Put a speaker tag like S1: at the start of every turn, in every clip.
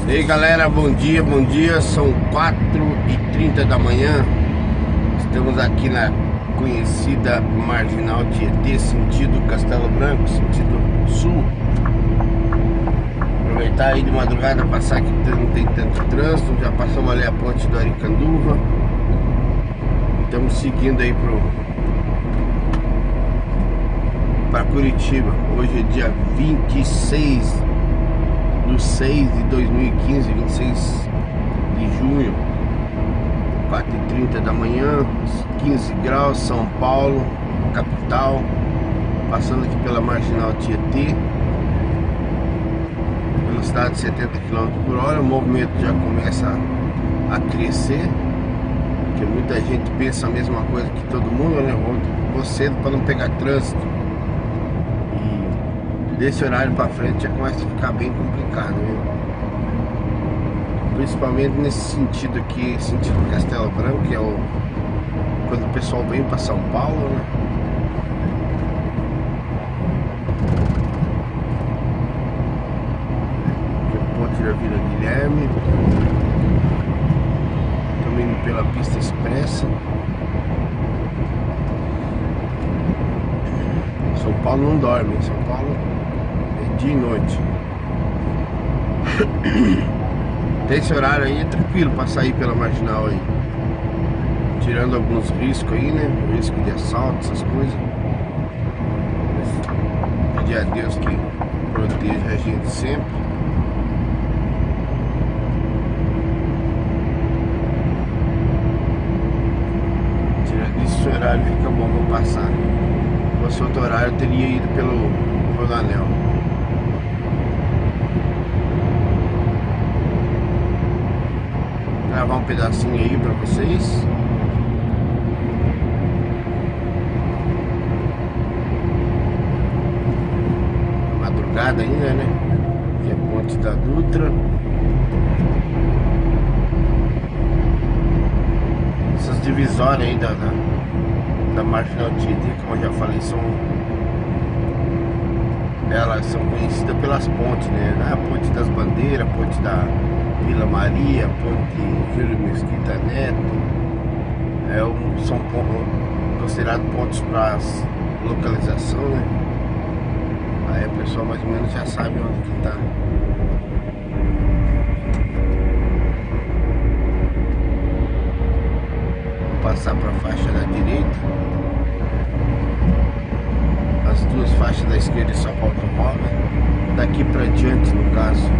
S1: E aí galera, bom dia, são 4h30 da manhã. Estamos aqui na conhecida Marginal Tietê, sentido Castelo Branco, sentido sul. Aproveitar aí de madrugada, passar que não tem tanto trânsito. Já passamos ali a ponte do Aricanduva. Estamos seguindo aí para Curitiba. Hoje é dia 26/6/2015, 26 de junho, 4h30 da manhã, 15 graus, São Paulo, capital. Passando aqui pela Marginal Tietê, velocidade de 70 km por hora. O movimento já começa a crescer, porque muita gente pensa a mesma coisa que todo mundo, né? Vou cedo para não pegar trânsito. Desse horário pra frente já começa a ficar bem complicado, viu? Principalmente nesse sentido aqui, sentido Castelo Branco, que é quando o pessoal vem pra São Paulo, né? Aqui é o ponte da Vila Guilherme. Estamos indo pela pista expressa. São Paulo não dorme, São Paulo dia e noite. Tem esse horário aí, é tranquilo pra sair pela Marginal aí, tirando alguns riscos aí, né? Risco de assalto, essas coisas. Pedir a Deus que proteja a gente sempre. Tirando esse horário fica bom pra passar. Se fosse outro horário eu teria ido pelo anel. Gravar um pedacinho aí pra vocês. Madrugada ainda, né? Aqui é a ponte da Dutra. Essas divisórias aí da Marginal Tietê, como eu já falei, elas são conhecidas pelas pontes, né? A Ponte das Bandeiras, a Ponte da Vila Maria, a Ponte Júlio Mesquita Neto. São considerados pontos para localização, né? Aí a pessoa mais ou menos já sabe onde que tá. Vou passar para a faixa da direita. As duas faixas da esquerda só para automóvel. Daqui para diante, no caso,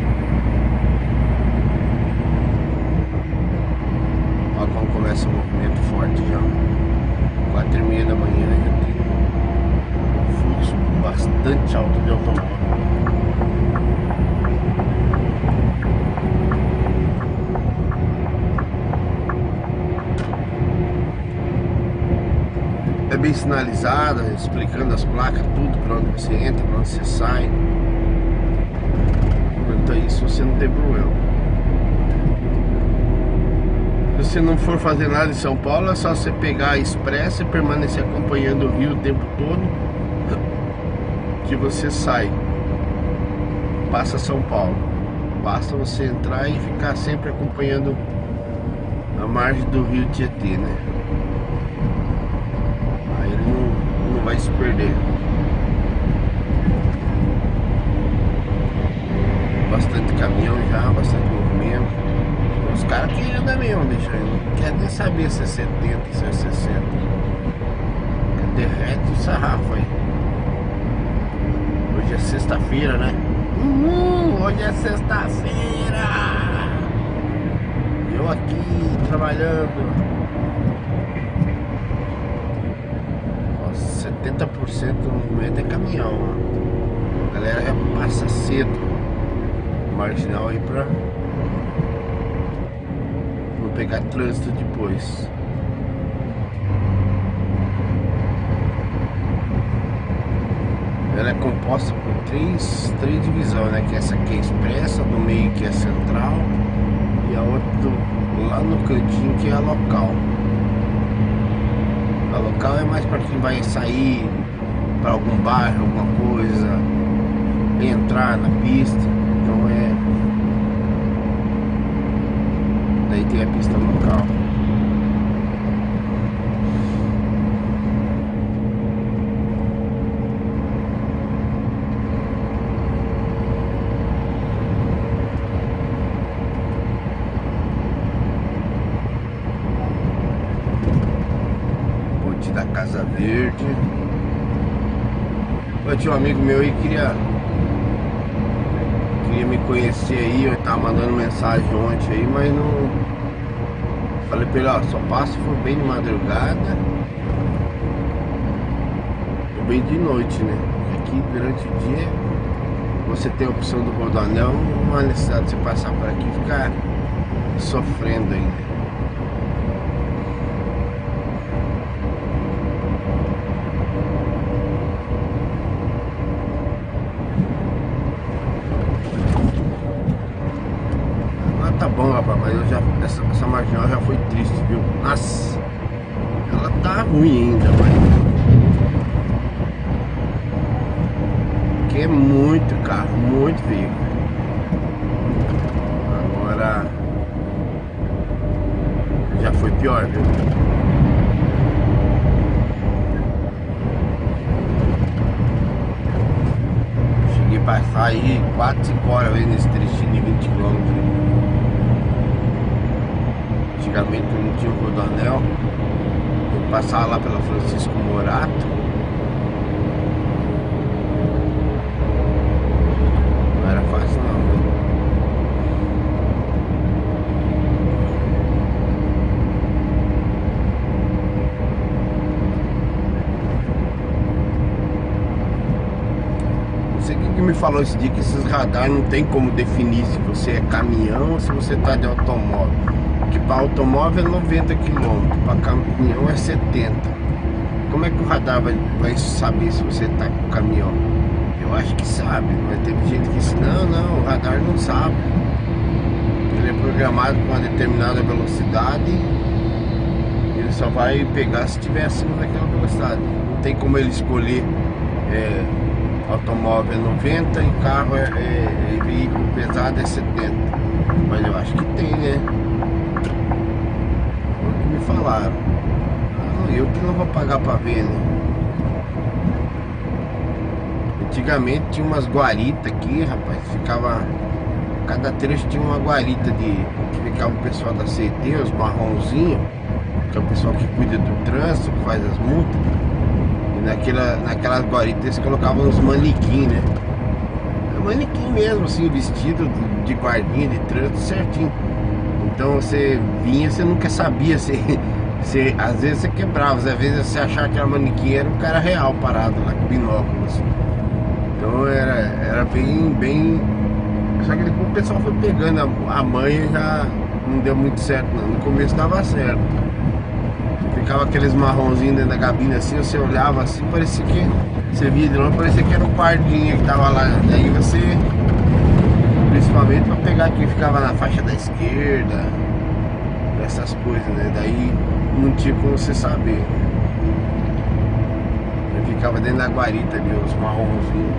S1: olha como começa o movimento forte já. 4h30 da manhã já tem um fluxo bastante alto de automóvel. É bem sinalizada, explicando as placas, tudo, para onde você entra, para onde você sai. Quanto a isso, você não tem problema. Se você não for fazer nada em São Paulo, é só você pegar a expressa e permanecer acompanhando o rio o tempo todo, que você sai, passa São Paulo. Basta você entrar e ficar sempre acompanhando a margem do rio Tietê, né? Aí ele não vai se perder. Bastante caminhão já, bastante movimento. Os caras que andam mesmo, bicho, não quer nem saber se é 70, se é 60. Derrete o sarrafo aí. Hoje é sexta-feira, né? Hoje é sexta-feira! Eu aqui trabalhando. Nossa, 70% do movimento é caminhão. A galera já passa cedo Marginal aí pra não pegar trânsito depois. Ela é composta por três divisões, né? Que essa aqui é expressa, no meio que é central e a outra lá no cantinho que é a local. A local é mais para quem vai sair para algum bairro, alguma coisa, entrar na pista. Então Casa Verde. Eu tinha um amigo meu aí que queria me conhecer aí, eu tava mandando mensagem ontem aí, mas não. Falei pra ele, ó, só passa se for bem de madrugada ou bem de noite, né? Aqui durante o dia você tem a opção do Rodoanel, não há necessidade de você passar por aqui e ficar sofrendo ainda. Tá bom, rapaz, mas eu já, essa marginal já foi triste, viu? Nossa, ela tá ruim ainda, mas porque é muito carro, muito veículo. Agora já foi pior, viu? Cheguei a passar aí 4, 5 horas nesse trechinho de 20 km. Antigamente não tinha o Rodoanel, eu passava lá pela Francisco Morato. Não era fácil não. Não sei quem que me falou esse dia que esses radares não tem como definir se você é caminhão ou se você tá de automóvel. Que para automóvel é 90 km, para caminhão é 70. Como é que o radar vai saber se você está com o caminhão? Eu acho que sabe, mas teve gente que disse, não, o radar não sabe. Ele é programado com uma determinada velocidade, ele só vai pegar se estiver acima daquela velocidade. Não tem como ele escolher automóvel é 90 e carro é veículo pesado é 70. Mas eu acho que tem, né? Falaram, eu que não vou pagar pra ver, né? Antigamente tinha umas guaritas aqui, rapaz, ficava, cada trecho tinha uma guarita que ficava o pessoal da CT, os marronzinhos, que é o pessoal que cuida do trânsito, que faz as multas. E naquelas guaritas eles colocavam uns manequim, né? Manequim mesmo, assim, vestido de guardinha de trânsito certinho. Então você vinha, você nunca sabia se às vezes você quebrava, às vezes você achava que era manequim, era um cara real parado lá com binóculos. Então era bem. Só que depois o pessoal foi pegando a manha e já não deu muito certo não. No começo dava certo. Ficava aqueles marronzinhos dentro da cabine assim, você olhava assim, parecia que você via de longe, parecia que era um guardinha que tava lá. Daí você, principalmente para pegar quem ficava na faixa da esquerda, essas coisas, né? Daí não tinha como você saber. Eu ficava dentro da guarita ali, os marronzinhos.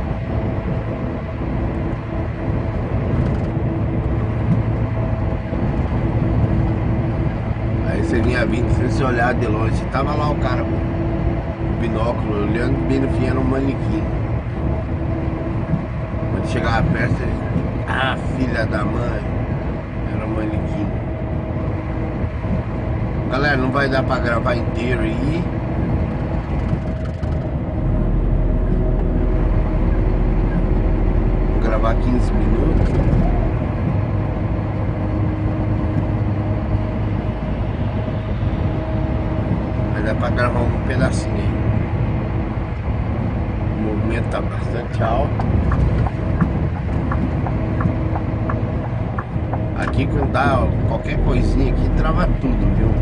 S1: Aí você vinha vindo, você olhar de longe, tava lá o cara com o binóculo, olhando bem no fim, era um manequim. Quando chegava perto, filha da mãe, era um manequim. Galera, não vai dar pra gravar inteiro aí. Vou gravar 15 minutos. Mas dá pra gravar um pedacinho aí. O movimento tá bastante alto. Aqui quando dá qualquer coisinha aqui, trava tudo, viu?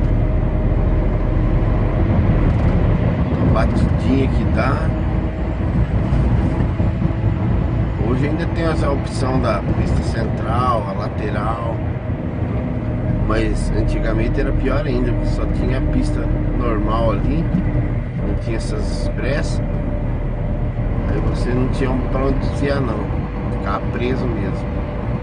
S1: Batidinha que dá. Hoje ainda tem essa opção da pista central, a lateral. Mas antigamente era pior ainda, porque só tinha a pista normal ali, não tinha essas expressas. Aí você não tinha pra onde desviar não, ficava preso mesmo.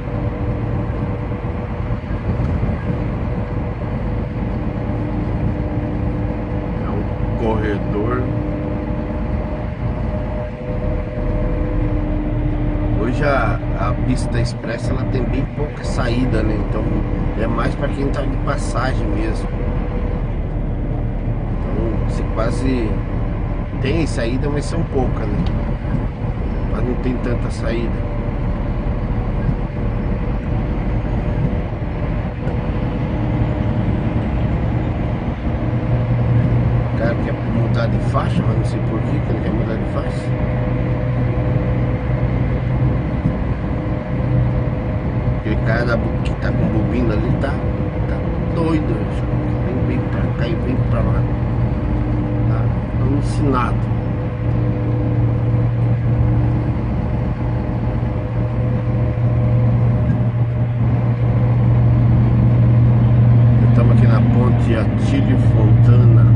S1: Corredor. Hoje a pista da expressa ela tem bem pouca saída, né? Então é mais para quem tá de passagem mesmo. Então Você quase tem saída, mas são poucas, né? Mas não tem tanta saída. O cara quer mudar de faixa, mas não sei por que ele quer mudar de faixa. Aquele cara que tá com bobina ali tá doido. Vem pra cá e vem pra lá. Tá alucinado. Estamos aqui na ponte Atílio Fontana.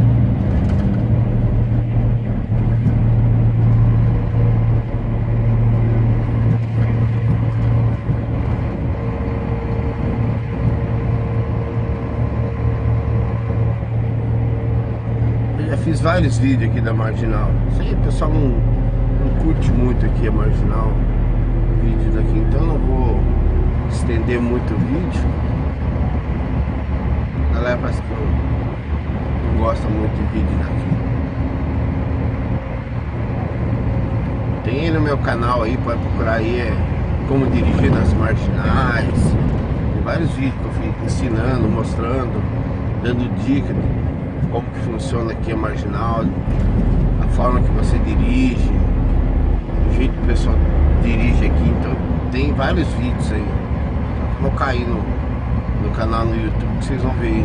S1: Fiz vários vídeos aqui da Marginal. Isso aí o pessoal não curte muito aqui a Marginal, vídeos daqui, então não vou estender muito o vídeo. A galera parece que não gosta muito de vídeo daqui. Tem aí no meu canal aí, pode procurar aí, como dirigir nas marginais. Tem vários vídeos que eu fico ensinando, mostrando, dando dicas como que funciona aqui a Marginal, a forma que você dirige, o jeito que o pessoal dirige aqui. Então tem vários vídeos aí. Vou colocar aí no canal no YouTube que vocês vão ver aí.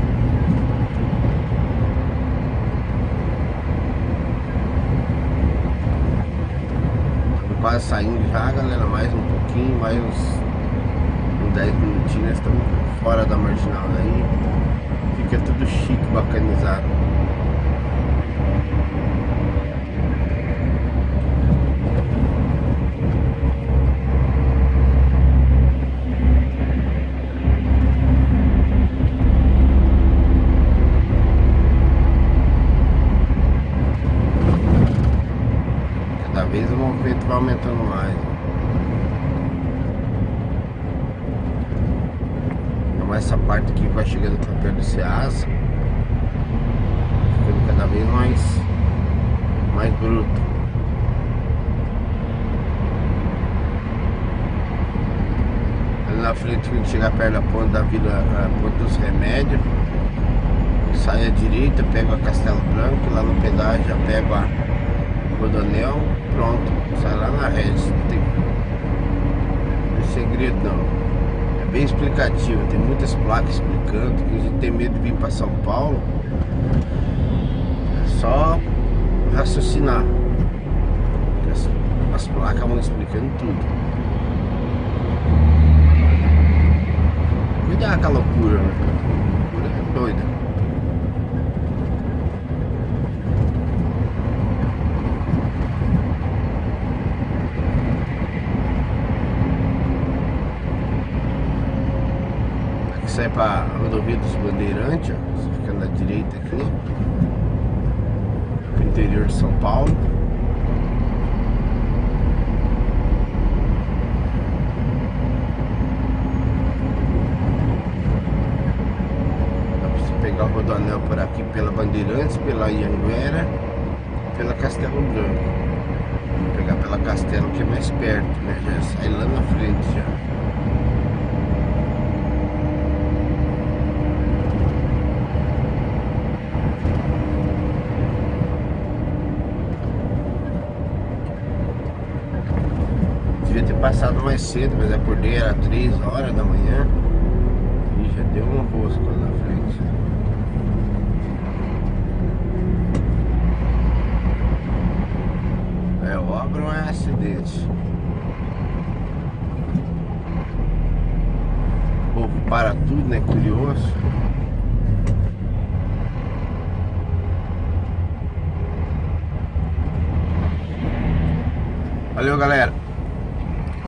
S1: Estamos quase saindo já, galera, mais um pouquinho, mais uns 10 minutinhos, nós estamos fora da Marginal daí. Fica tudo chique, bacanizado. Cada vez o movimento vai aumentando mais. Essa parte aqui vai chegando para perto do Ceasa, ficando cada vez mais bruto. Ali na frente, quando chegar perto da ponte da Vila, a Ponte dos Remédios, sai à direita, pega a Castelo Branco, lá no pedágio já pega a Rodoanel, pronto, sai lá na Regis. Não tem segredo não. Bem explicativo, tem muitas placas explicando. Que a gente tem medo de vir para São Paulo, é só raciocinar. As placas vão explicando tudo. Cuidado com a loucura, né? A loucura é doida. Sai para a rodovia dos Bandeirantes, ó, você fica na direita aqui, pro interior de São Paulo. Dá para você pegar o Rodoanel por aqui pela Bandeirantes, pela Ianguera, pela Castelo Branco. Vou pegar pela Castelo que é mais perto, né? Já sai lá na frente já. Devia ter passado mais cedo, mas acordei, era 3 horas da manhã e já deu um rosco lá na frente. É obra ou é acidente? O povo para tudo, né? Curioso. Valeu, galera.